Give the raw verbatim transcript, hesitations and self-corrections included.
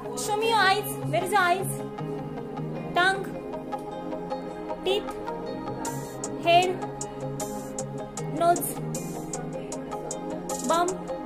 Show me your eyes. Where is your eyes? Tongue, teeth, head, nose, bum.